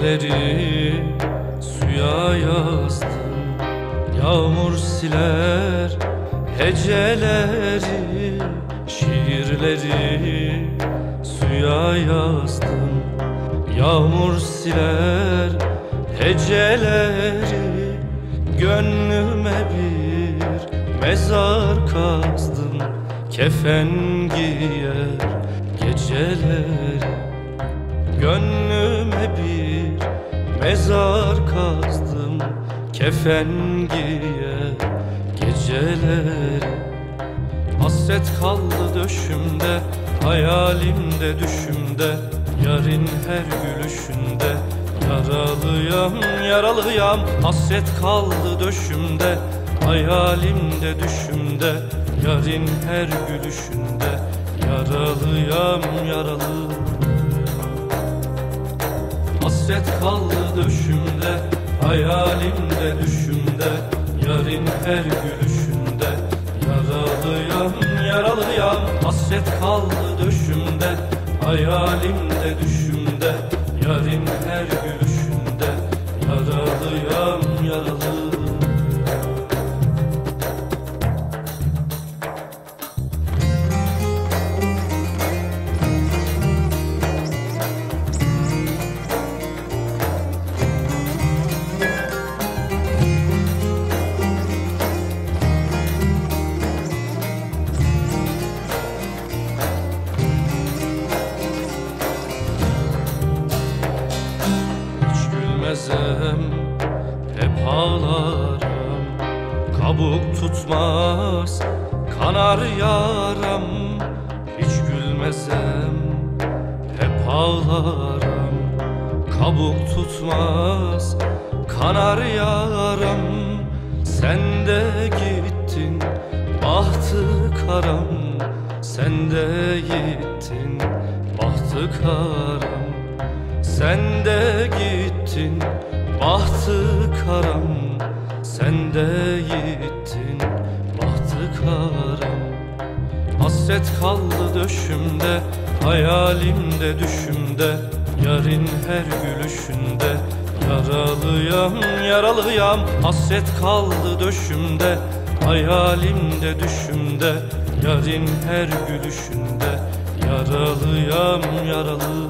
Şiirleri suya yazdım, yağmur siler heceleri. Şiirleri suya yazdım, yağmur siler heceleri. Gönlüme bir mezar kazdım, kefen giyer geceleri. Gönlüme bir mezar kazdım, kefen giyer geceleri. Hasret kaldı döşümde, hayalimde düşümde, yarın her gülüşünde. Yaralıyam, yaralıyam, hasret kaldı döşümde, hayalimde düşümde, yarın her gülüşünde. Yaralıyam, yaralı. Hasret kaldı döşümde, hayalimde düşümde, yarın her gülüşünde. Yaralıyam, yaralıyam, hasret kaldı döşümde, hayalimde düşümde, yarın her gülüşünde. Yaralıyam, yaralı. Hep ağlarım, kabuk tutmaz, kanar yaram. Hiç gülmezem, hep ağlarım, kabuk tutmaz, kanar yaram. Sen de gittin, bahtı karam, sen de gittin, bahtı karam. Sen de gittin, bahtı karam, sen de gittin, bahtı karam. Hasret kaldı döşümde, hayalimde düşümde, yarın her gülüşünde. Yaralıyam, yaralıyam, hasret kaldı döşümde, hayalimde düşümde, yarın her gülüşünde. Yaralıyam, yaralı.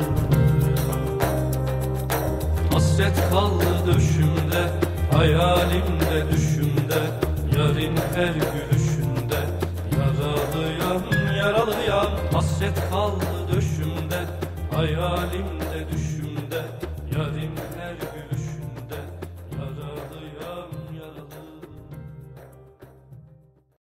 Hasret kaldı döşümde, hayalimde düşümde, yarın her gülüşünde. Yaralıyam, yaralıyam, hasret kaldı döşümde, hayalimde düşümde.